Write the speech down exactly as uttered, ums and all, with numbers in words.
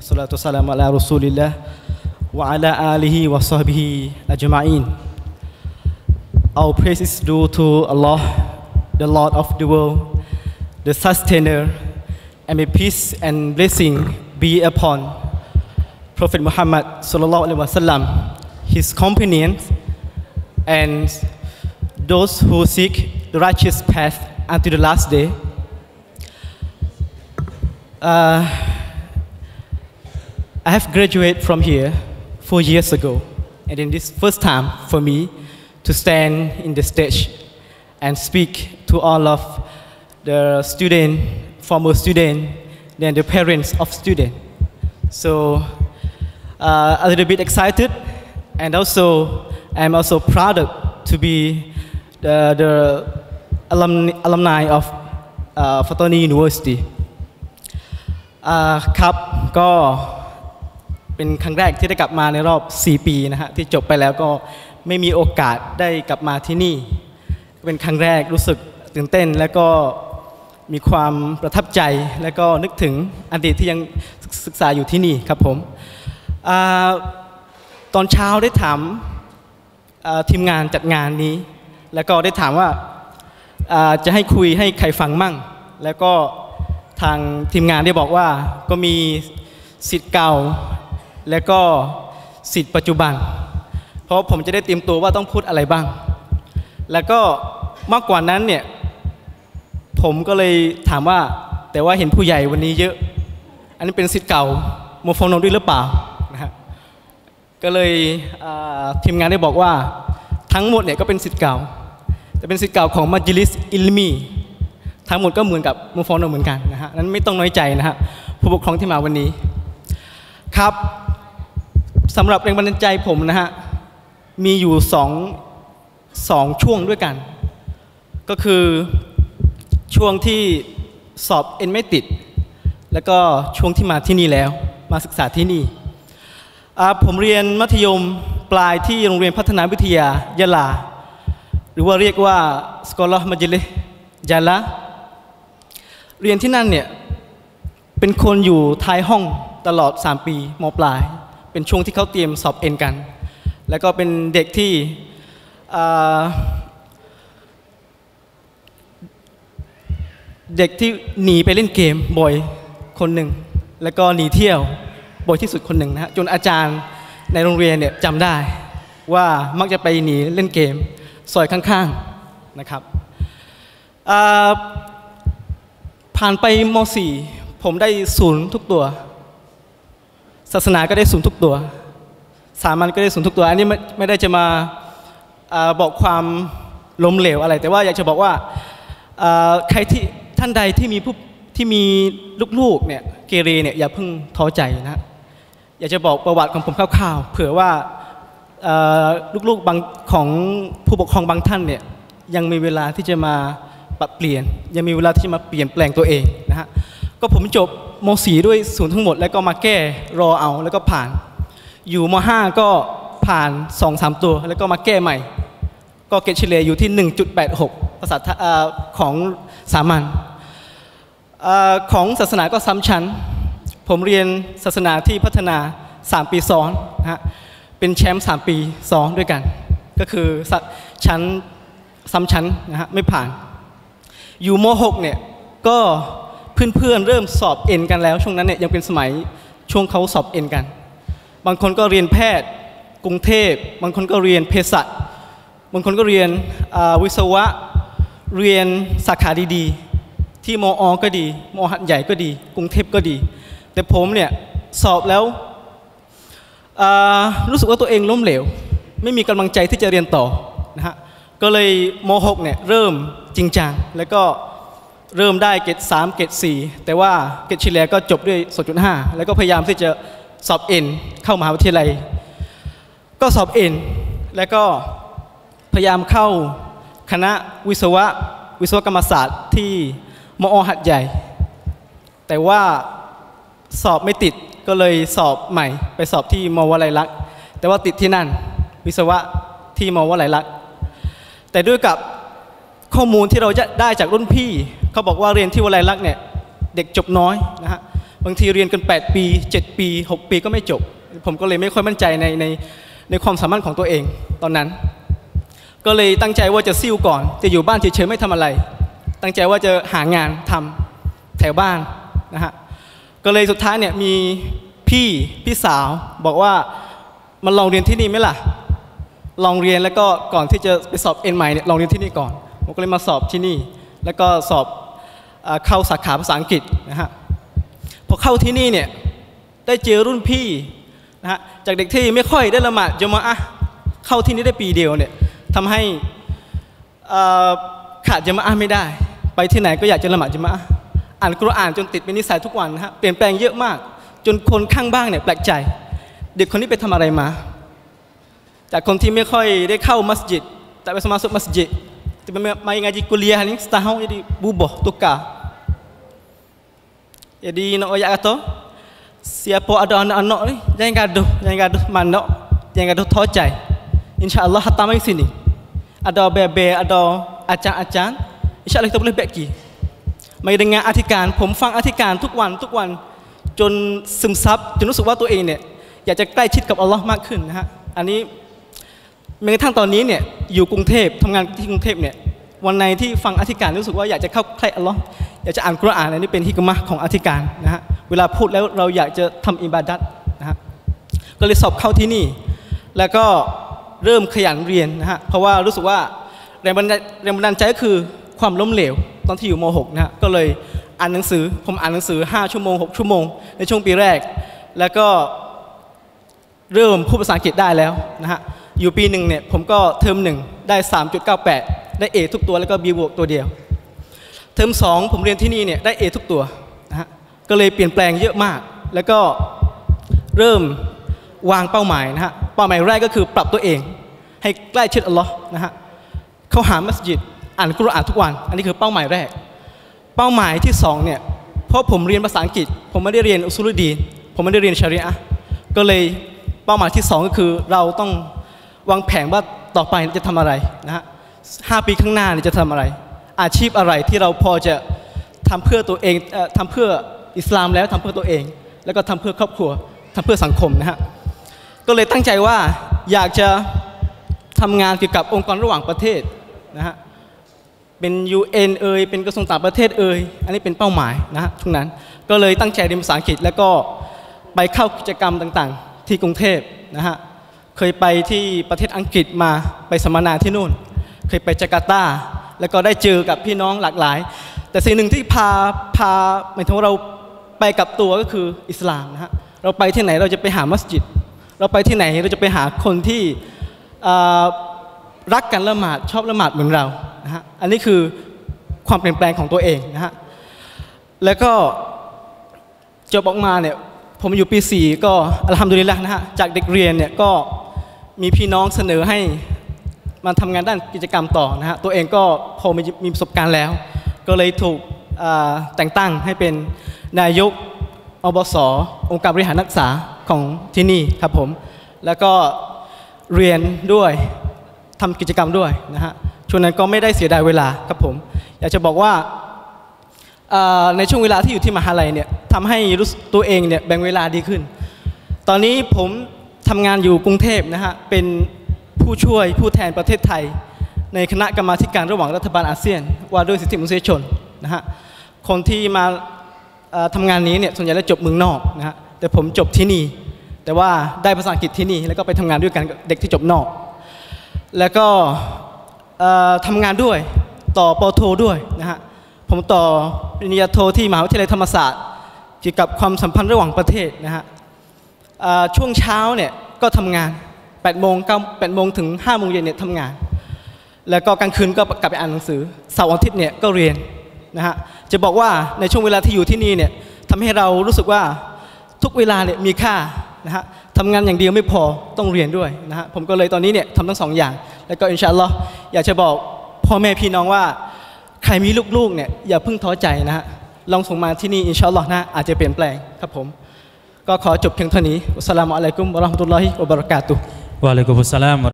Salatu salam ala Rasulillah wa ala alihi wa sahbihi ajma'in. Our praise is due to Allah, the Lord of the world, the Sustainer, and may peace and blessing be upon Prophet Muhammad sallallahu alaihi wasallam, his companions, and those who seek the righteous path until the last day. Uh, I have graduated from here four years ago, and in this first time for me to stand in the stage and speak to all of the student, former student, and the parents of student. So uh, a little bit excited, and also I'm also proud to be the, the alumni, alumni of uh, Fatoni University. ครับก็เป็นครั้งแรกที่ได้กลับมาในรอบสี่ปีนะฮะที่จบไปแล้วก็ไม่มีโอกาสได้กลับมาที่นี่เป็นครั้งแรกรู้สึกตื่นเต้นและก็มีความประทับใจและก็นึกถึงอดีตที่ยังศึกษาอยู่ที่นี่ครับผมตอนเช้าได้ถามทีมงานจัดงานนี้แล้วก็ได้ถามว่าจะให้คุยให้ใครฟังมั่งแล้วก็ทางทีมงานได้บอกว่าก็มีศิษย์เก่าและก็ศิษย์ปัจจุบันเพราะผมจะได้เตรียมตัวว่าต้องพูดอะไรบ้างแล้วก็มากกว่านั้นเนี่ยผมก็เลยถามว่าแต่ว่าเห็นผู้ใหญ่วันนี้เยอะอันนี้เป็นศิษย์เก่าโมโฟโนด้วยหรือเปล่านะฮะก็เลยทีมงานได้บอกว่าทั้งหมดเนี่ยก็เป็นศิษย์เก่าแต่เป็นศิษย์เก่าของมัจลิสอิลมีทั้งหมดก็เหมือนกับมูฟอนเหมือนกันนะฮะนั้นไม่ต้องน้อยใจนะฮะผู้ปกครองที่มาวันนี้ครับสำหรับแรงบันดาลใจผมนะฮะมีอยู่สองสองช่วงด้วยกันก็คือช่วงที่สอบเอ็นไม่ติดแล้วก็ช่วงที่มาที่นี่แล้วมาศึกษาที่นี่ผมเรียนมัธยมปลายที่โรงเรียนพัฒนาวิทยายะลาหรือว่าเรียกว่าสกอลมัจลิสยะลาเรียนที่นั่นเนี่ยเป็นคนอยู่ท้ายห้องตลอดสามปีม.ปลายเป็นช่วงที่เขาเตรียมสอบเอ็นกันแล้วก็เป็นเด็กที่เด็กที่หนีไปเล่นเกมบ่อยคนหนึ่งแล้วก็หนีเที่ยวบ่อยที่สุดคนหนึ่งนะฮะจนอาจารย์ในโรงเรียนเนี่ยจำได้ว่ามักจะไปหนีเล่นเกมซอยข้างๆนะครับผ่านไปม.สี่ผมได้ศูนย์ทุกตัวศาสนาก็ได้ศูนย์ทุกตัวสามัญก็ได้ศูนย์ทุกตัวอันนี้ไม่ไม่ได้จะมาบอกความล้มเหลวอะไรแต่ว่าอยากจะบอกว่าใครที่ท่านใดที่มีผู้ที่มีลูกๆเนี่ยเกเรเนี่ยอย่าเพิ่งท้อใจนะอยากจะบอกประวัติของผมคร่าวๆเผื่อว่าลูกๆบางของผู้ปกครองบางท่านเนี่ยยังมีเวลาที่จะมาปรับเปลี่ยนยังมีเวลาที่จะมาเปลี่ยนแปลงตัวเองนะฮะก็ผมจบม.สี่ด้วยศูนย์ทั้งหมดแล้วก็มาแก้รอเอาแล้วก็ผ่านอยู่ม.ห้าก็ผ่าน สองสาม ตัวแล้วก็มาแก้ใหม่ก็เกรดเฉลี่ยอยู่ที่ หนึ่งจุดแปดหก ภาษาของสามัญของศาสนาก็ซ้ำชั้นผมเรียนศาสนาที่พัฒนาสามปีซ้อนนะฮะเป็นแชมป์สามปีซ้อนด้วยกันก็คือชั้นซ้ำชั้นนะฮะไม่ผ่านอยู่ม.หกเนี่ยก็เพื่อนๆเริ่มสอบเอ็นกันแล้วช่วงนั้นเนี่ยยังเป็นสมัยช่วงเขาสอบเอ็นกันบางคนก็เรียนแพทย์กรุงเทพบางคนก็เรียนเภสัชบางคนก็เรียนวิศวะเรียนสาขาดีๆที่มอ.ก็ดีมอ.หัดใหญ่ก็ดีกรุงเทพก็ดีแต่ผมเนี่ยสอบแล้วรู้สึกว่าตัวเองล้มเหลวไม่มีกำลังใจที่จะเรียนต่อนะฮะก็เลยม.หกเนี่ยเริ่มจริงจังแล้วก็เริ่มได้เกรดสามเกรดสี่แต่ว่าเกรดเฉลี่ยก็จบด้วย สองจุดห้า แล้วก็พยายามที่จะสอบเอ็นเข้ามหาวิทยาลัยก็สอบเอ็นแล้วก็พยายามเข้าคณะวิศวะวิศวกรรมศาสตร์ที่มอ.หัดใหญ่แต่ว่าสอบไม่ติดก็เลยสอบใหม่ไปสอบที่มอ.วลัยลักษณ์แต่ว่าติดที่นั่นวิศวะที่มอ.วลัยลักษณ์แต่ด้วยกับข้อมูลที่เราจะได้จากรุ่นพี่เขาบอกว่าเรียนที่วลัยลักษณ์เนี่ยเด็กจบน้อยนะฮะบางทีเรียนกันแปดปีเจ็ดปีหกปีก็ไม่จบผมก็เลยไม่ค่อยมั่นใจในในในความสามารถของตัวเองตอนนั้นก็เลยตั้งใจว่าจะซิ่วก่อนจะอยู่บ้านเฉยๆไม่ทำอะไรตั้งใจว่าจะหางานทำแถวบ้านนะฮะก็เลยสุดท้ายเนี่ยมีพี่พี่สาวบอกว่ามาลองเรียนที่นี่ไหมล่ะลองเรียนแล้วก็ก่อนที่จะไปสอบเอ็นใหม่เนี่ยลองเรียนที่นี่ก่อนผมก็เลยมาสอบที่นี่แล้วก็สอบเข้าสาขาภาษาอังกฤษนะฮะพอเข้าที่นี่เนี่ยได้เจอรุ่นพี่นะฮะจากเด็กที่ไม่ค่อยได้ละหมาดจะมาอ่ะเข้าที่นี่ได้ปีเดียวเนี่ยทำให้ขาดจะมาอ่ะไม่ได้ไปที่ไหนก็อยากจะละหมาดจะมาอ่านกุรอานจนติดเป็นนิสัยทุกวันนะฮะเปลี่ยนแปลงเยอะมากจนคนข้างบ้านเนี่ยแปลกใจเด็กคนนี้ไปทำอะไรมาจากคนที่ไม่ค่อยได้เข้ามัสยิดแต่ไปmasukมัสยิดจะไปmain ngaji kuliah ni setahun jadi bubuh tukar jadi nak ayat kata siapa ada anak-anak ni jangan gaduh jangan gaduh mandok jangan gaduh ท้อใจ InsyaAllah hatam di sini ada bebe ada ajar-ajar InsyaAllah kita boleh bagiไม่ได้งานอธิการผมฟังอธิการทุกวันทุกวันจนซึมซับจนรู้สึกว่าตัวเองเนี่ยอยากจะใกล้ชิดกับอัลลอฮ์มากขึ้นนะฮะอันนี้แม้กระทั่งตอนนี้เนี่ยอยู่กรุงเทพทำงานที่กรุงเทพเนี่ยวันไหนที่ฟังอธิการรู้สึกว่าอยากจะเข้าใกล้อัลลอฮ์อยากจะอ่านกุรอานอันนี้เป็นฮิกมะห์ของอธิการนะฮะเวลาพูดแล้วเราอยากจะทำอิบาดัตนะฮะก็เลยสอบเข้าที่นี่แล้วก็เริ่มขยันเรียนนะฮะเพราะว่ารู้สึกว่าแรงบันดาลแรงบันดาลใจก็คือความล้มเหลวตอนที่อยู่ม หกนะฮะก็เลยอ่านหนังสือผมอ่านหนังสือห้าชั่วโมงหกชั่วโมงในช่วงปีแรกแล้วก็เริ่มพูดภาษาอังกฤษได้แล้วนะฮะอยู่ปีหนึ่งเนี่ยผมก็เทอมหนึ่งได้ สามจุดเก้าแปด ได้ A ทุกตัวแล้วก็ B บวกตัวเดียวเทอมสองผมเรียนที่นี่เนี่ยได้ A ทุกตัวนะฮะก็เลยเปลี่ยนแปลงเยอะมากแล้วก็เริ่มวางเป้าหมายนะฮะเป้าหมายแรกก็คือปรับตัวเองให้ใกล้ชิดอัลลอฮ์นะฮะเข้าหามัสยิดอ่านกุรอานทุกวันอันนี้คือเป้าหมายแรกเป้าหมายที่สองเนี่ยเพราะผมเรียนภาษาอังกฤษผมไม่ได้เรียนอุซูลุดดีนผมไม่ได้เรียนชะรีอะห์ก็เลยเป้าหมายที่สองก็คือเราต้องวางแผนว่าต่อไปจะทำอะไรนะฮะห้าปีข้างหน้าจะทำอะไรอาชีพอะไรที่เราพอจะทำเพื่อตัวเองทำเพื่ออิสลามแล้วทำเพื่อตัวเองแล้วก็ทำเพื่อครอบครัวทำเพื่อสังคมนะฮะก็เลยตั้งใจว่าอยากจะทำงานเกี่ยวกับองค์กรระหว่างประเทศนะฮะเป็น ยู เอ็น เอ่ยเป็นกระทรวงต่างประเทศเอ่ยอันนี้เป็นเป้าหมายนะฮะทุกนั้นก็เลยตั้งใจเรียนภาษาอังกฤษแล้วก็ไปเข้ากิจกรรมต่างๆที่กรุงเทพนะฮะเคยไปที่ประเทศอังกฤษมาไปสัมมนาที่นู่นเคยไปจาการ์ตาแล้วก็ได้เจอกับพี่น้องหลากหลายแต่สิ่งหนึ่งที่พาพาหมายถึงว่าเราไปกับตัวก็คืออิสลามนะฮะเราไปที่ไหนเราจะไปหามัสยิดเราไปที่ไหนเราจะไปหาคนที่รักกันละหมาดชอบละหมาดเหมือนเรานะฮะอันนี้คือความเปลี่ยนแปลงของตัวเองนะฮะแล้วก็จบออกมาเนี่ยผมอยู่ปีสี่ก็อัลฮัมดุลิลละห์นะฮะจากเด็กเรียนเนี่ยก็มีพี่น้องเสนอให้มาทำงานด้านกิจกรรมต่อนะฮะตัวเองก็พอมีมีประสบการณ์แล้วก็เลยถูกแต่งตั้งให้เป็นนายกอบส.องค์การบริหารนักศึกษาของที่นี่ครับผมแล้วก็เรียนด้วยทำกิจกรรมด้วยนะฮะช่วงนั้นก็ไม่ได้เสียดายเวลาครับผมอยากจะบอกว่าในช่วงเวลาที่อยู่ที่มหาลัยเนี่ยทำให้รู้ตัวเองเนี่ยแบ่งเวลาดีขึ้นตอนนี้ผมทำงานอยู่กรุงเทพนะฮะเป็นผู้ช่วยผู้แทนประเทศไทยในคณะกรรมาธิการระหว่างรัฐบาลอาเซียนว่าด้วยสิทธิมนุษยชนนะฮะคนที่มาทำงานนี้เนี่ยส่วนใหญ่แล้วจบเมืองนอกนะฮะแต่ผมจบที่นี่แต่ว่าได้ภาษาอังกฤษที่นี่แล้วก็ไปทำงานด้วยกันกับเด็กที่จบนอกแล้วก็ทำงานด้วยต่อป.โทด้วยนะฮะผมต่อปริญญาโทที่มหาวิทยาลัยธรรมศาสตร์เกี่ยวกับความสัมพันธ์ระหว่างประเทศนะฮะช่วงเช้าเนี่ยก็ทำงานแปดโมงเก้า แปดโมงถึงห้าโมงเย็นเนี่ยทำงานแล้วก็กลางคืนก็กลับไปอ่านหนังสือเสาร์อาทิตย์เนี่ยก็เรียนนะฮะจะบอกว่าในช่วงเวลาที่อยู่ที่นี่เนี่ยทำให้เรารู้สึกว่าทุกเวลาเนี่ยมีค่านะฮะทำงานอย่างเดียวไม่พอต้องเรียนด้วยนะฮะผมก็เลยตอนนี้เนี่ยทำทั้งสองอย่างแล้วก็อินชาอัลลอฮ์อยากจะบอกพ่อแม่พี่น้องว่าใครมีลูกๆเนี่ยอย่าเพิ่งท้อใจนะฮะลองส่งมาที่นี่อินชาอัลลอฮ์นะอาจจะเปลี่ยนแปลงครับผมก็ขอจบเพียงเท่านี้อัสสลามุอะลัยกุมวะเราะห์มะตุลลอฮิวะบะเราะกาตุฮ์ Waalaikumsalam